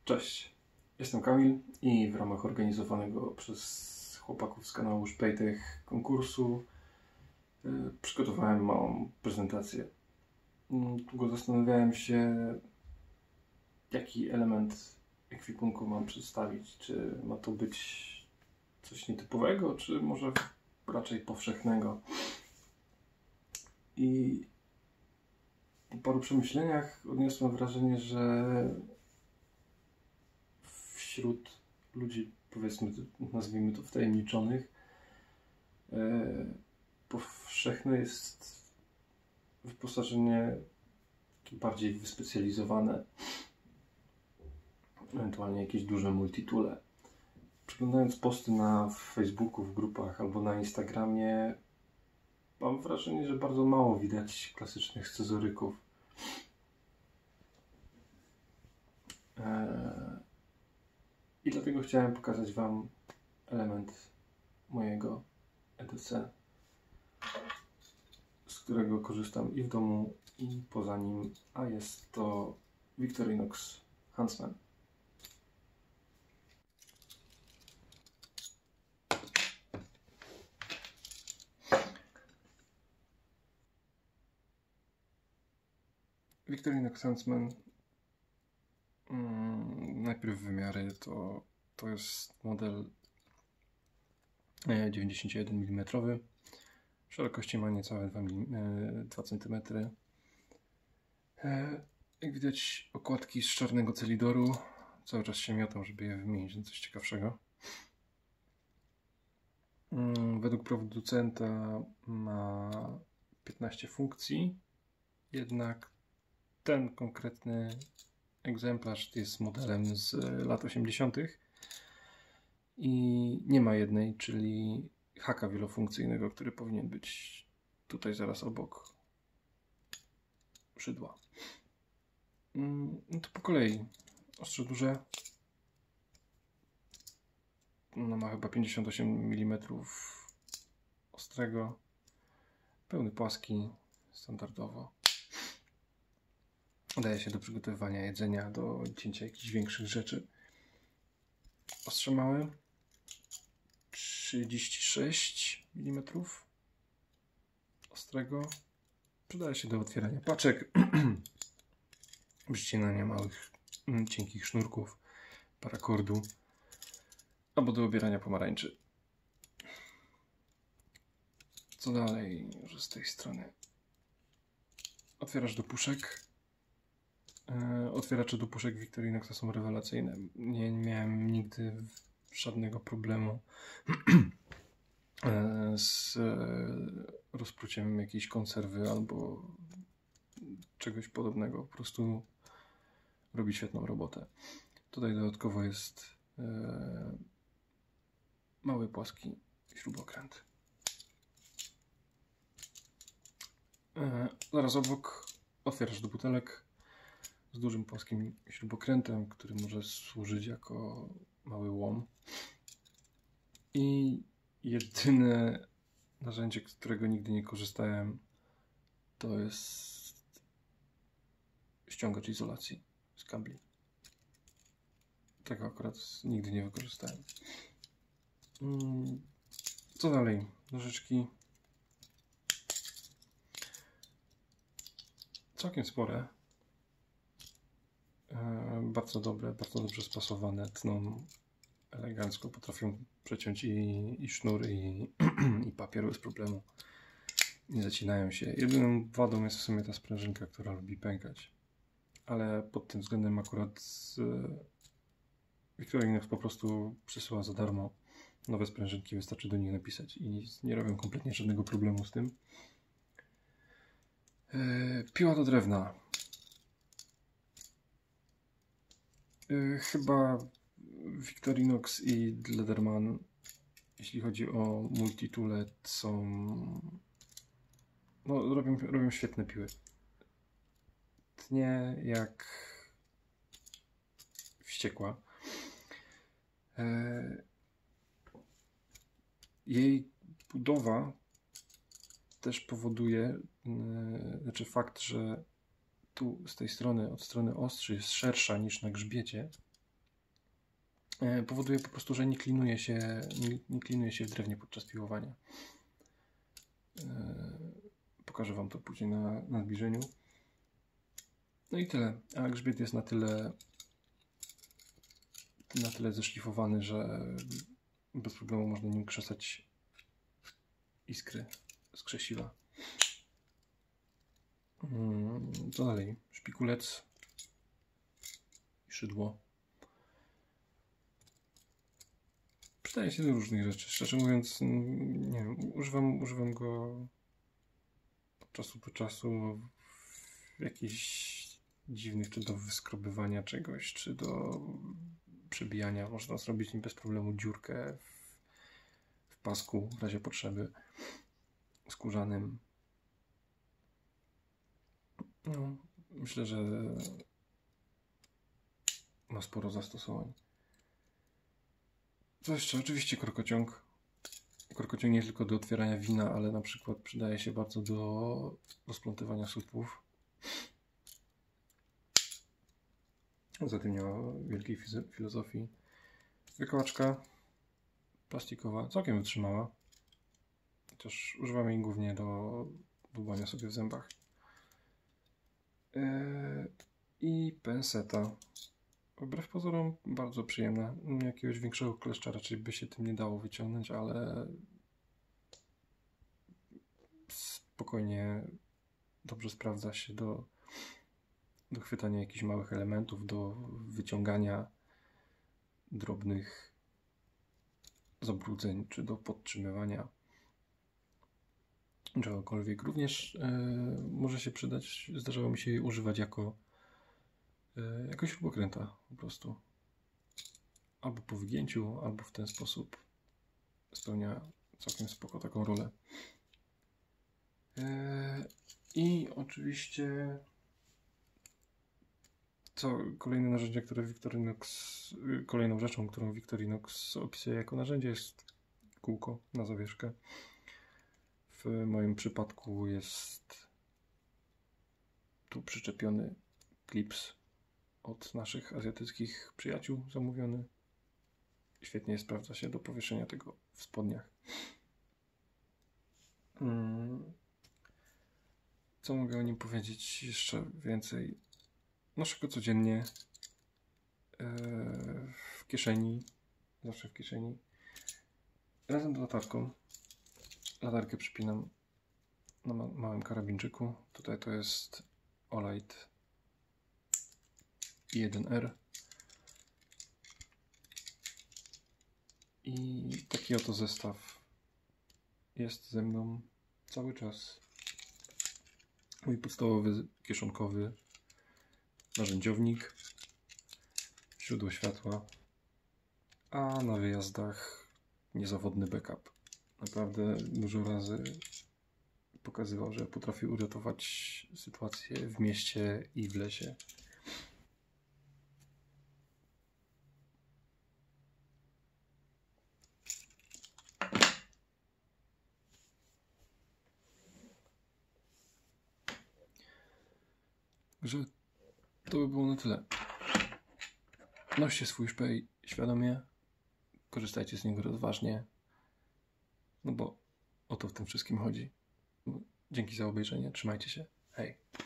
Cześć, jestem Kamil i w ramach organizowanego przez chłopaków z kanału Szpejtech konkursu przygotowałem małą prezentację. Długo zastanawiałem się, jaki element ekwipunku mam przedstawić. Czy ma to być coś nietypowego, czy może raczej powszechnego. I po paru przemyśleniach odniosłem wrażenie, że wśród ludzi, powiedzmy, nazwijmy to wtajemniczonych, powszechne jest wyposażenie bardziej wyspecjalizowane, ewentualnie jakieś duże multitoole. Przeglądając posty na Facebooku, w grupach albo na Instagramie, mam wrażenie, że bardzo mało widać klasycznych scyzoryków. I dlatego chciałem pokazać Wam element mojego EDC, z którego korzystam i w domu, i poza nim, a jest to Victorinox Huntsman. Victorinox Huntsman, najpierw wymiary, to jest model 91 mm, szerokości ma niecałe 2 cm. Jak widać, okładki z czarnego celidoru, cały czas się miotą, żeby je wymienić na coś ciekawszego. Według producenta ma 15 funkcji, jednak ten konkretny egzemplarz jest modelem z lat 80. i nie ma jednej, czyli haka wielofunkcyjnego, który powinien być tutaj zaraz obok szydła. No to po kolei. Ostrze duże. No ma chyba 58 mm ostrego. Pełny płaski, standardowo. Udaje się do przygotowywania jedzenia, do cięcia jakichś większych rzeczy. Ostrze małe, 36 mm ostrego. Przydaje się do otwierania paczek, przycinania małych, cienkich sznurków, parakordu, albo do obierania pomarańczy. Co dalej? Może z tej strony. Otwieracz do puszek. Otwieracze do puszek Victorinoxa są rewelacyjne. Nie miałem nigdy żadnego problemu z rozpruciem jakiejś konserwy albo czegoś podobnego. Po prostu robi świetną robotę. Tutaj dodatkowo jest mały, płaski śrubokręt. Zaraz obok otwieracz do butelek z dużym płaskim śrubokrętem, który może służyć jako mały łom. I jedyne narzędzie, z którego nigdy nie korzystałem, to jest ściągacz izolacji z kabli. Tego akurat nigdy nie wykorzystałem. Co dalej? Nożyczki. Całkiem spore. Bardzo dobre, bardzo dobrze spasowane, tną elegancko, potrafią przeciąć i sznur, i papier bez problemu. Nie zacinają się. Jedyną wadą jest w sumie ta sprężynka, która lubi pękać. Ale pod tym względem akurat Victorinox po prostu przysyła za darmo nowe sprężynki, wystarczy do nich napisać i nie robią kompletnie żadnego problemu z tym. Piła do drewna. Chyba Victorinox i Lederman, jeśli chodzi o multitoole, są... No, robią świetne piły. Tnie jak wściekła. Jej budowa też powoduje, znaczy fakt, że tu z tej strony, od strony ostrzy jest szersza niż na grzbiecie, powoduje po prostu, że nie klinuje się w drewnie podczas piłowania. Pokażę Wam to później na zbliżeniu. No i tyle. A grzbiet jest na tyle zeszlifowany, że bez problemu można nim krzesać iskry z krzesiwa. Co dalej? Szpikulec i szydło. Przydaje się do różnych rzeczy. Szczerze mówiąc, nie wiem, używam go od czasu do czasu w jakichś dziwnych, czy do wyskrobywania czegoś, czy do przebijania. Można zrobić nim bez problemu dziurkę w pasku w razie potrzeby skórzanym. No, myślę, że ma sporo zastosowań. Co jeszcze? Oczywiście korkociąg. Korkociąg nie tylko do otwierania wina, ale na przykład przydaje się bardzo do rozplątywania supów. Za tym nie ma wielkiej filozofii. Wykołaczka plastikowa, całkiem wytrzymała. Chociaż używam jej głównie do dłubania sobie w zębach. I penseta. Wbrew pozorom bardzo przyjemna. Jakiegoś większego kleszcza raczej by się tym nie dało wyciągnąć, ale spokojnie dobrze sprawdza się do chwytania jakichś małych elementów, do wyciągania drobnych zabrudzeń, czy do podtrzymywania czegokolwiek. Również może się przydać, zdarzało mi się jej używać jako śrubokręta po prostu. Albo po wygięciu, albo w ten sposób spełnia całkiem spoko taką rolę. I oczywiście kolejne narzędzie, które kolejną rzeczą, którą Victorinox opisuje jako narzędzie, jest kółko na zawieszkę. W moim przypadku jest tu przyczepiony klips od naszych azjatyckich przyjaciół zamówiony. Świetnie sprawdza się do powieszenia tego w spodniach. Co mogę o nim powiedzieć jeszcze więcej? Noszę go codziennie w kieszeni, zawsze w kieszeni, razem z latarką. Latarkę przypinam na małym karabinczyku. Tutaj to jest Olight i1R. I taki oto zestaw jest ze mną cały czas. Mój podstawowy kieszonkowy narzędziownik, źródło światła, a na wyjazdach niezawodny backup. Naprawdę dużo razy pokazywał, że potrafi uratować sytuację w mieście i w lesie. Także to by było na tyle. Noście swój szpej świadomie, korzystajcie z niego rozważnie, no bo o to w tym wszystkim chodzi. Dzięki za obejrzenie, trzymajcie się, hej!